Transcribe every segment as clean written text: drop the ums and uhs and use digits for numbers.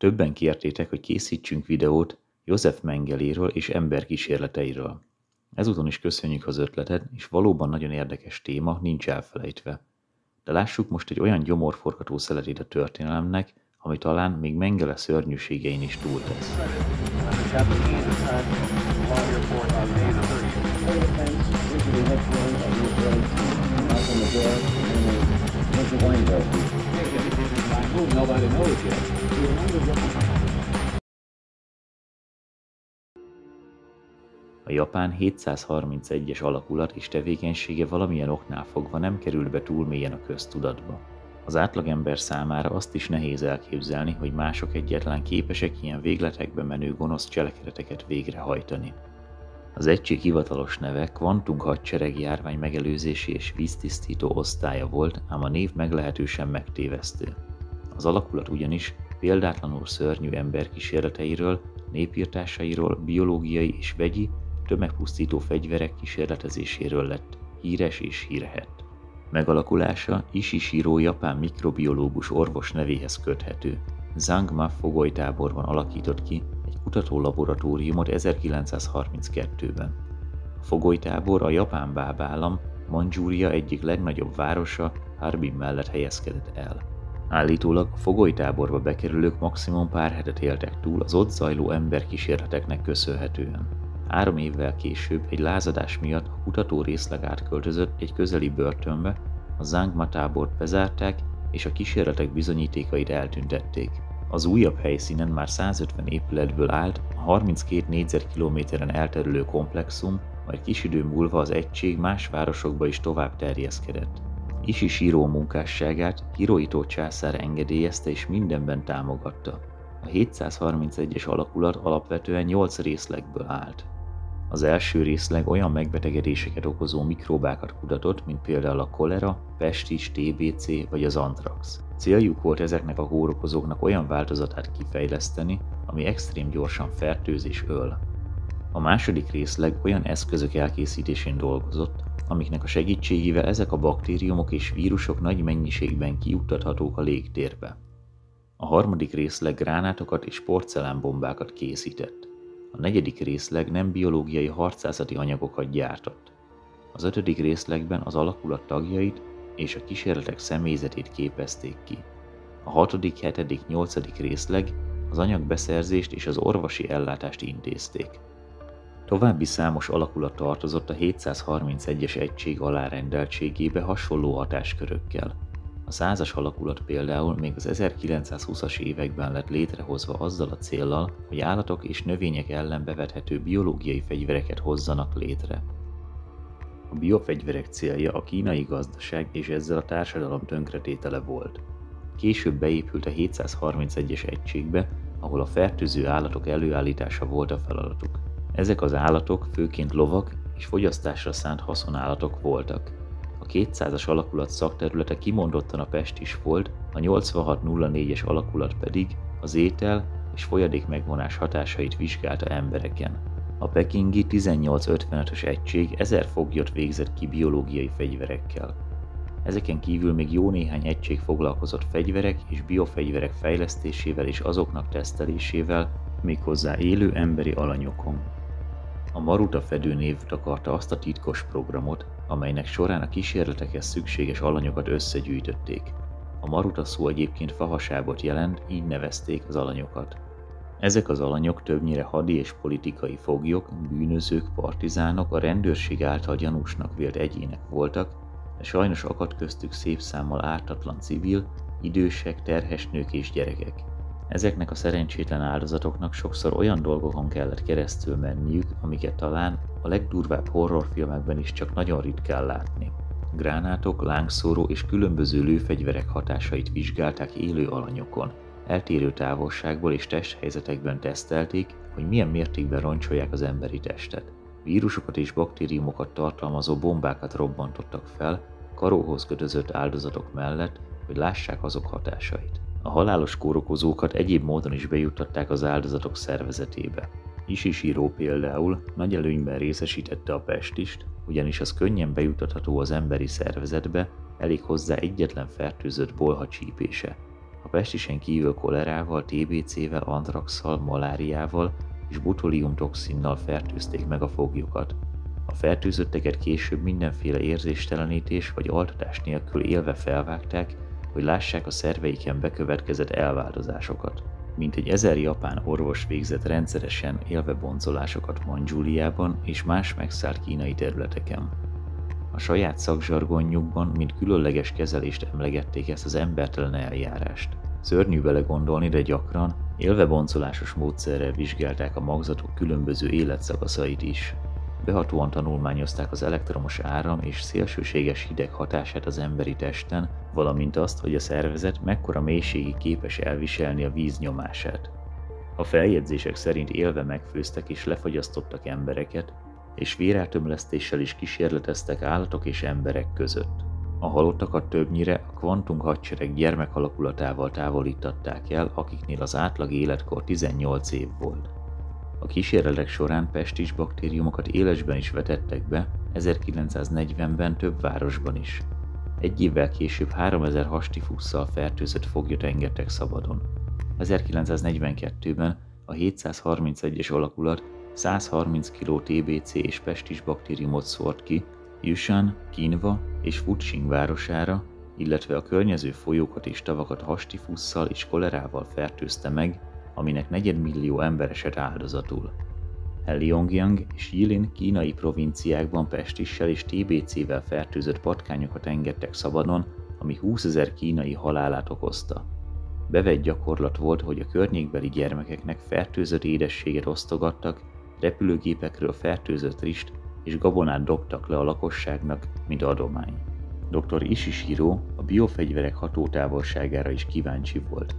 Többen kértétek, hogy készítsünk videót Josef Mengeléről és emberkísérleteiről. Ezúton is köszönjük az ötletet, és valóban nagyon érdekes téma, nincs elfelejtve. De lássuk most egy olyan gyomorforgató szeletét a történelemnek, ami talán még Mengele szörnyűségein is túltesz. A japán 731-es alakulat és tevékenysége valamilyen oknál fogva nem került be túl mélyen a köztudatba. Az átlagember számára azt is nehéz elképzelni, hogy mások egyáltalán képesek ilyen végletekbe menő gonosz cselekedeteket végrehajtani. Az egység hivatalos neve Kvantum hadsereg járvány megelőzési és víztisztító osztálya volt, ám a név meglehetősen megtévesztő. Az alakulat ugyanis példátlanul szörnyű emberkísérleteiről, népirtásairól, biológiai és vegyi, tömegpusztító fegyverek kísérletezéséről lett híres és hírhedt. Megalakulása Ishishiro japán mikrobiológus orvos nevéhez köthető. Zangma fogolytáborban alakított ki egy kutatólaboratóriumot 1932-ben. A fogolytábor a japán bábállam Mandzsúria egyik legnagyobb városa, Harbin mellett helyezkedett el. Állítólag a fogolytáborba bekerülők maximum pár hetet éltek túl az ott zajló emberkísérleteknek köszönhetően. 3 évvel később egy lázadás miatt a kutató részleg átköltözött egy közeli börtönbe, a Zangma tábort bezárták, és a kísérletek bizonyítékait eltüntették. Az újabb helyszínen már 150 épületből állt, a 32 négyzetkilométeren elterülő komplexum, majd kis idő múlva az egység más városokba is tovább terjeszkedett. Ishishiro munkásságát Hirohito császár engedélyezte és mindenben támogatta. A 731-es alakulat alapvetően 8 részlegből állt. Az első részleg olyan megbetegedéseket okozó mikróbákat kutatott, mint például a kolera, pestis, TBC vagy az antrax. Céljuk volt ezeknek a kórokozóknak olyan változatát kifejleszteni, ami extrém gyorsan fertőz és öl. A második részleg olyan eszközök elkészítésén dolgozott, amiknek a segítségével ezek a baktériumok és vírusok nagy mennyiségben kijuttathatók a légtérbe. A harmadik részleg gránátokat és porcelánbombákat készített. A negyedik részleg nem biológiai harcászati anyagokat gyártott. Az 5. részlegben az alakulat tagjait és a kísérletek személyzetét képezték ki. A 6., 7., 8. részleg az anyagbeszerzést és az orvosi ellátást intézték. További számos alakulat tartozott a 731-es egység alárendeltségébe hasonló hatáskörökkel. A 100-as alakulat például még az 1920-as években lett létrehozva azzal a céllal, hogy állatok és növények ellen bevethető biológiai fegyvereket hozzanak létre. A biofegyverek célja a kínai gazdaság és ezzel a társadalom tönkretétele volt. Később beépült a 731-es egységbe, ahol a fertőző állatok előállítása volt a feladatuk. Ezek az állatok főként lovak és fogyasztásra szánt haszonállatok voltak. A 200-as alakulat szakterülete kimondottan a pestis volt, a 8604-es alakulat pedig az étel és folyadék megvonás hatásait vizsgálta embereken. A pekingi 1855-ös egység 1000 foglyot végzett ki biológiai fegyverekkel. Ezeken kívül még jó néhány egység foglalkozott fegyverek és biofegyverek fejlesztésével és azoknak tesztelésével, méghozzá élő emberi alanyokon. A Maruta fedőnév takarta azt a titkos programot, amelynek során a kísérletekhez szükséges alanyokat összegyűjtötték. A Maruta szó egyébként fahasábot jelent, így nevezték az alanyokat. Ezek az alanyok többnyire hadi és politikai foglyok, bűnözők, partizánok, a rendőrség által gyanúsnak vélt egyének voltak, de sajnos akadt köztük szép számmal ártatlan civil, idősek, terhes nők és gyerekek. Ezeknek a szerencsétlen áldozatoknak sokszor olyan dolgokon kellett keresztül menniük, amiket talán a legdurvább horrorfilmekben is csak nagyon ritkán látni. Gránátok, lángszóró és különböző lőfegyverek hatásait vizsgálták élő alanyokon. Eltérő távolságból és testhelyzetekben tesztelték, hogy milyen mértékben roncsolják az emberi testet. Vírusokat és baktériumokat tartalmazó bombákat robbantottak fel, karóhoz kötözött áldozatok mellett, hogy lássák azok hatásait. A halálos kórokozókat egyéb módon is bejuttatták az áldozatok szervezetébe. Ishishiro például nagy előnyben részesítette a pestist, ugyanis az könnyen bejuttatható az emberi szervezetbe, elég hozzá egyetlen fertőzött bolha csípése. A pestisen kívül kolerával, TBC-vel, antraxszal, maláriával és botuliumtoxinnal fertőzték meg a foglyokat. A fertőzötteket később mindenféle érzéstelenítés vagy altatás nélkül élve felvágták, hogy lássák a szerveiken bekövetkezett elváltozásokat. Mintegy 1000 japán orvos végzett rendszeresen élveboncolásokat Mandzsúliában és más megszállt kínai területeken. A saját szakzsargonjukban, mint különleges kezelést emlegették ezt az embertelen eljárást. Szörnyű belegondolni, de gyakran élveboncolásos módszerrel vizsgálták a magzatok különböző életszakaszait is. Behatóan tanulmányozták az elektromos áram és szélsőséges hideg hatását az emberi testen, valamint azt, hogy a szervezet mekkora mélységig képes elviselni a víz nyomását. A feljegyzések szerint élve megfőztek és lefagyasztottak embereket, és véreltömlesztéssel is kísérleteztek állatok és emberek között. A halottakat többnyire a kvantum hadsereg gyermekalakulatával távolították el, akiknél az átlag életkor 18 év volt. A kísérletek során pestis baktériumokat élesben is vetettek be, 1940-ben több városban is. Egy évvel később 3000 hastifusszal fertőzött foglyot engedtek szabadon. 1942-ben a 731-es alakulat 130 kg TBC és pestis baktériumot szórt ki Yushan, Kinva és Fuching városára, illetve a környező folyókat és tavakat hastifusszal és kolerával fertőzte meg, aminek negyedmillió ember esett áldozatul. Heilongjiang és Jilin kínai provinciákban pestissel és TBC-vel fertőzött patkányokat engedtek szabadon, ami 20 000 kínai halálát okozta. Bevett gyakorlat volt, hogy a környékbeli gyermekeknek fertőzött édességet osztogattak, repülőgépekről fertőzött rist és gabonát dobtak le a lakosságnak, mint adomány. Dr. Ishishiro a biofegyverek hatótávolságára is kíváncsi volt.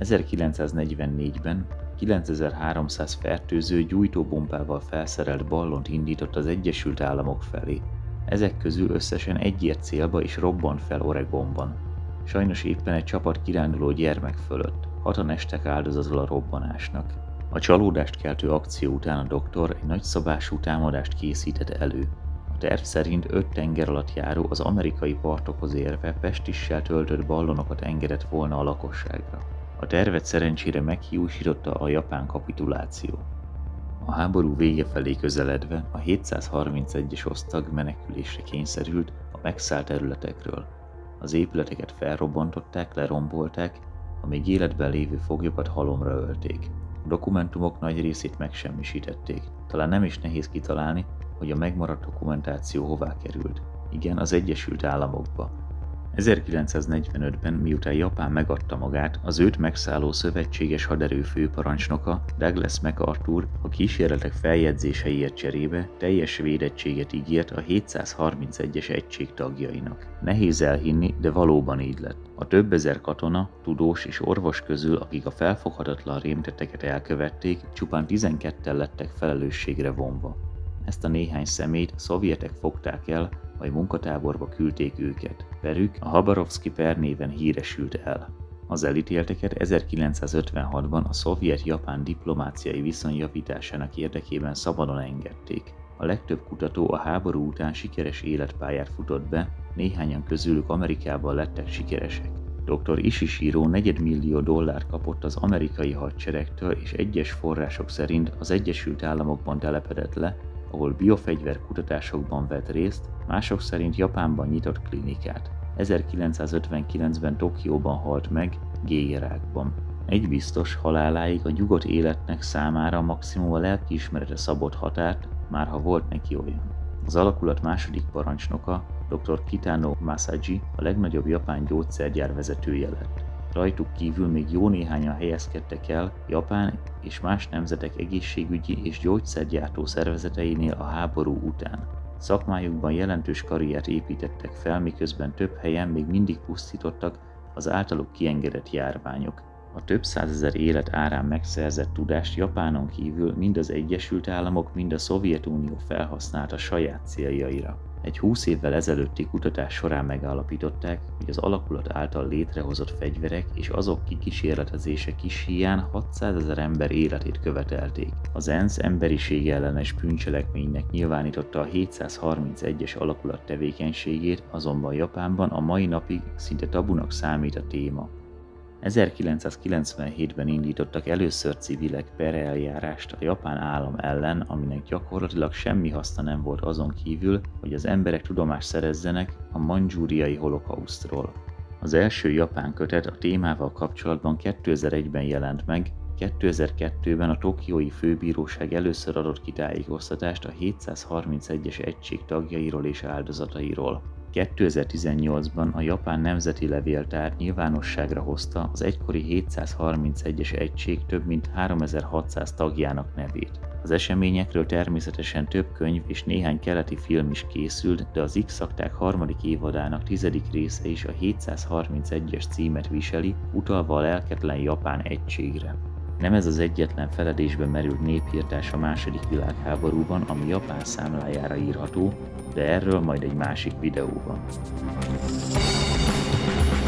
1944-ben 9300 fertőző gyújtóbombával felszerelt ballont indított az Egyesült Államok felé. Ezek közül összesen egy ért célba és robbant fel Oregonban. Sajnos éppen egy csapat kiránduló gyermek fölött. 6-an estek áldozatul a robbanásnak. A csalódást keltő akció után a doktor egy nagyszabású támadást készített elő. A terv szerint 5 tenger alatt járó az amerikai partokhoz érve pestissel töltött ballonokat engedett volna a lakosságra. A tervet szerencsére meghiúsította a japán kapituláció. A háború vége felé közeledve a 731-es osztag menekülésre kényszerült a megszállt területekről. Az épületeket felrobbantották, lerombolták, a még életben lévő foglyokat halomra ölték. A dokumentumok nagy részét megsemmisítették. Talán nem is nehéz kitalálni, hogy a megmaradt dokumentáció hová került. Igen, az Egyesült Államokba. 1945-ben, miután Japán megadta magát, az őt megszálló szövetséges haderő főparancsnoka, Douglas MacArthur a kísérletek feljegyzéseiért cserébe teljes védettséget ígért a 731-es egység tagjainak. Nehéz elhinni, de valóban így lett. A több ezer katona, tudós és orvos közül, akik a felfoghatatlan rémtetteket elkövették, csupán 12-en lettek felelősségre vonva. Ezt a néhány személyt a szovjetek fogták el, majd munkatáborba küldték őket. Perük a Habarovszki per néven híresült el. Az elítélteket 1956-ban a szovjet-japán diplomáciai viszony javításának érdekében szabadon engedték. A legtöbb kutató a háború után sikeres életpályát futott be, néhányan közülük Amerikában lettek sikeresek. Dr. Ishishiro $4 millió kapott az amerikai hadseregtől, és egyes források szerint az Egyesült Államokban telepedett le, ahol biofegyver kutatásokban vett részt, mások szerint Japánban nyitott klinikát. 1959-ben Tokióban halt meg, gélyrákban. Egy biztos, haláláig a nyugodt életnek számára maximum a lelkiismerete szabott határt, már ha volt neki olyan. Az alakulat második parancsnoka, dr. Kitano Masaji a legnagyobb japán gyógyszergyár vezetője lett. Rajtuk kívül még jó néhányan helyezkedtek el Japán és más nemzetek egészségügyi és gyógyszergyártó szervezeteinél a háború után. Szakmájukban jelentős karriert építettek fel, miközben több helyen még mindig pusztítottak az általuk kiengedett járványok. A több százezer élet árán megszerzett tudást Japánon kívül mind az Egyesült Államok, mind a Szovjetunió felhasználta saját céljaira. Egy 20 évvel ezelőtti kutatás során megállapították, hogy az alakulat által létrehozott fegyverek és azok kikísérletezése kis híján 600 000 ember életét követelték. Az ENSZ emberiség ellenes bűncselekménynek nyilvánította a 731-es alakulat tevékenységét, azonban Japánban a mai napig szinte tabunak számít a téma. 1997-ben indítottak először civilek pereljárást a japán állam ellen, aminek gyakorlatilag semmi haszna nem volt azon kívül, hogy az emberek tudomást szerezzenek a mandzsúriai holokausztról. Az első japán kötet a témával kapcsolatban 2001-ben jelent meg, 2002-ben a tokiói főbíróság először adott ki tájékoztatást a 731-es egység tagjairól és áldozatairól. 2018-ban a japán nemzeti levéltár nyilvánosságra hozta az egykori 731-es egység több mint 3600 tagjának nevét. Az eseményekről természetesen több könyv és néhány keleti film is készült, de az X-akták harmadik évadának 10. része is a 731-es címet viseli, utalva a lelketlen japán egységre. Nem ez az egyetlen feledésbe merült népirtás a II. Világháborúban, ami Japán számlájára írható, de erről majd egy másik videóban.